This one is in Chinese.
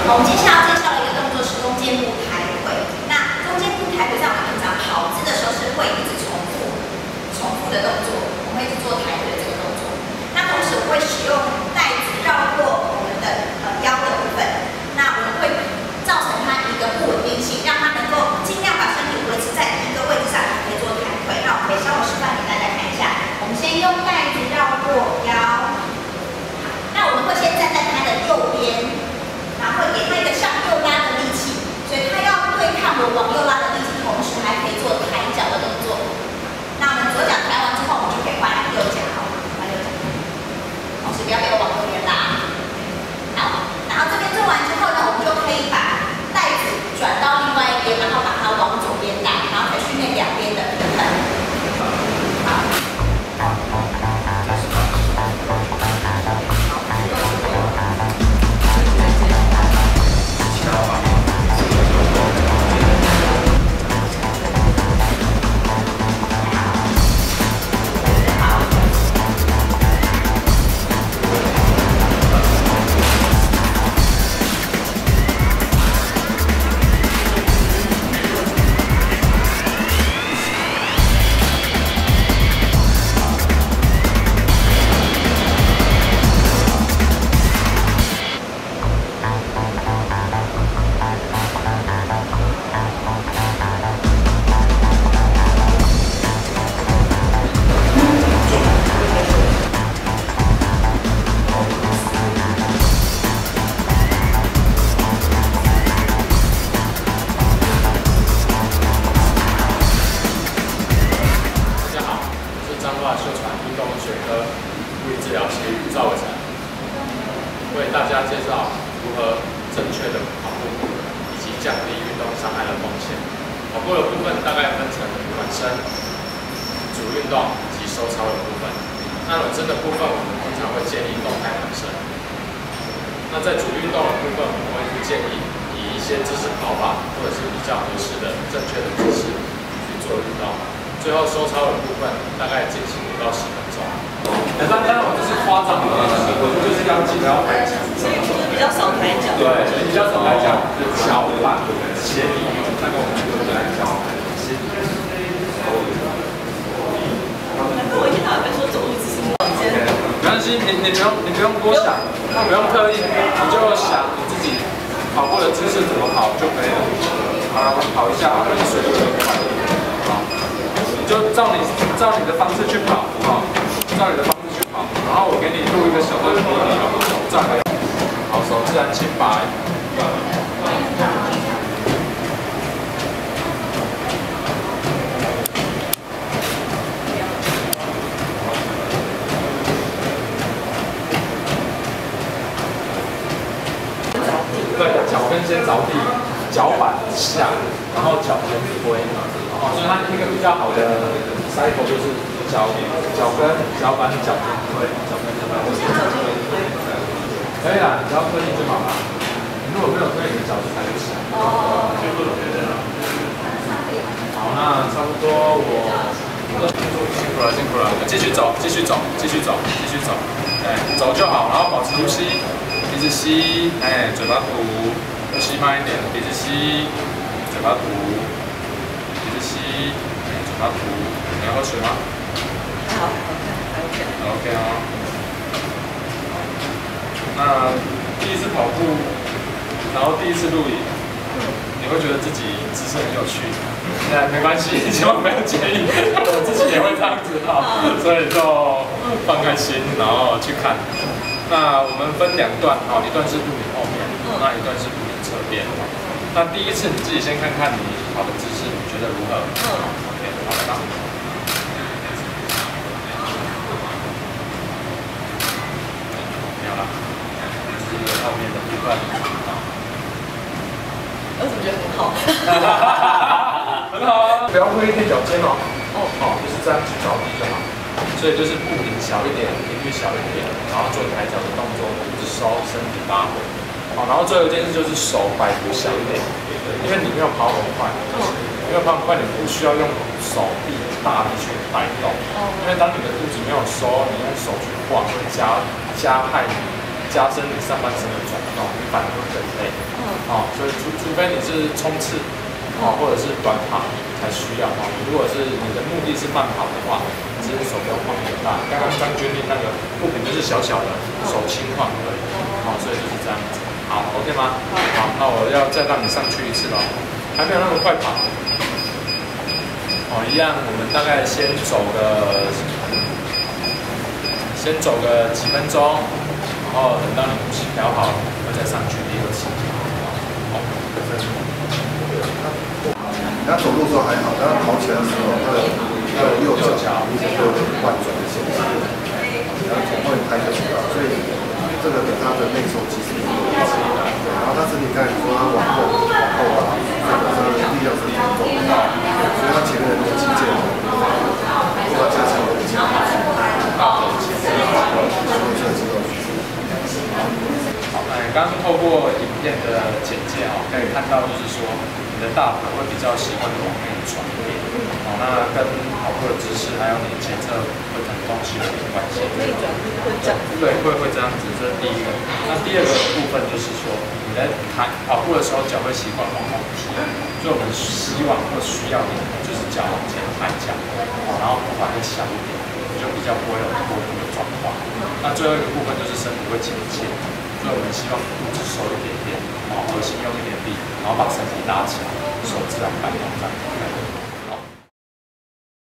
我们接下来要介绍的一个动作是弓箭步抬腿。那弓箭步抬腿在我们平常跑姿的时候是会一直重复的动作，我们会一直做抬腿的这个动作。那同时我会使用带子绕过我们的腰的部分，那我们会造成它一个不稳定性，让它能够尽量把身体维持在一个位置上，才可以做抬腿。那我们可以稍微示范给大家看一下。我们先用带子绕过腰，那我们会先站在它的右边。 然后会给它一个向右拉的力气，所以它要对抗我往右拉的力气，同时还可以做抬脚的动作。那我们左脚抬完之后，我们就可以换右脚，换右脚，同时不要被我往右边拉。好，然后这边做完之后呢，我们就可以把带子转到另外一边，然后把它往左边带，然后再训练两边的平衡。好。 为大家介绍如何正确的跑步，以及降低运动伤害的风险。跑步的部分大概分成暖身、主运动及收操的部分。那暖身的部分，我们通常会建议动态暖身。那在主运动的部分，我们会建议以一些姿势跑法，或者是比较合适的正确的姿势去做运动。最后收操的部分，大概进行5到10分钟。当然我就是夸张的，就是要记得要抬脚， 比较少抬脚。 对，比较少抬脚，脚板斜移，那个我们就来教。 难怪我一天到晚被说走路姿势不好， 没关系，你不用多想，不用特意，你就想你自己跑步的姿势怎么跑就可以了。好，跑一下，让你水流快一点。好，你就照你的方式去跑，好，照你的方式去跑。然后我给你录一个小段比例，手站好，好，手自然轻摆。对，脚跟先着地，脚板下，然后脚先推，哦，所以它一个比较好的 cycle 就是脚跟、脚板、脚跟推，脚跟、脚板推。可以啦，你只要推进就好了。你如果没有推，你的脚就抬不起来。哦。好，那差不多辛苦了，辛苦了，继续走，继续走，继续走，继续走，哎，走就好，然后保持呼吸。鼻子吸，哎，嘴巴吐，呼吸慢一点，鼻子吸，嘴巴吐，鼻子吸，哎，嘴巴吐。你要喝水吗？ 好 ，OK 哦。那第一次跑步，然后第一次录影，你会觉得自己姿势很有趣，那没关系，千万不要介意，我自己也会这样子哈，所以就放开心，然后去看。那我们分2段，好，一段是录影后面，那一段是录影侧边。那第一次你自己先看看你跑的姿势，你觉得如何？OK， 好了，没有了，这是后面的部分。 我怎么觉得很好？ 很好啊，不要挥练脚尖哦。好，就是这样去着地就好。所以就是步频小一点，频率小一点，然后做抬脚的动作，肚子收，身体拉回。好，然后最后一件事就是手摆幅小一点，因为你没有跑很快，没有跑很快，你不需要用手臂大力去摆动。因为当你的肚子没有收，你用手去晃，会加害你加深你上半身的转动，你反而会更累。所以除非你是冲刺，或者是短跑才需要。如果是你的目的是慢跑的话，其实手不用晃很大。刚刚张君丽那个步频就是小小的，手轻晃而已。所以就是这样子。好 ，OK 吗？好，那我要再让你上去一次了，还没有那么快跑。一样，我们大概先走个几分钟，然后等到你呼吸调好，我再上去第二次。 他走路的时候还好，但他跑起来的时候，他的右脚明显会有点外转的现象，然后从后面拍就知道，所以这个给他的内收其实也有对，然后他身体刚才说他往后啊，这个力量是挺重的，所以他前面的那个肌腱如果要加强的肌肉， 好，刚刚透过影片的简介可以看到就是说。你的大腿会比较习惯的往内转变，那跟跑步的姿势还有你前侧会腾东西有点关系。 内转会这样。 对，会这样子，这是第一个。那第二个部分就是说，你在跑步的时候脚会习惯往后踢，所以我们希望或需要你就是脚往前抬脚，然后步伐会小一点，就比较不会有过度的状况。那最后一个部分就是身体会倾斜，所以我们希望肚子收一点点，核心用一点力，然后把身体拉起来，手自然摆动这样。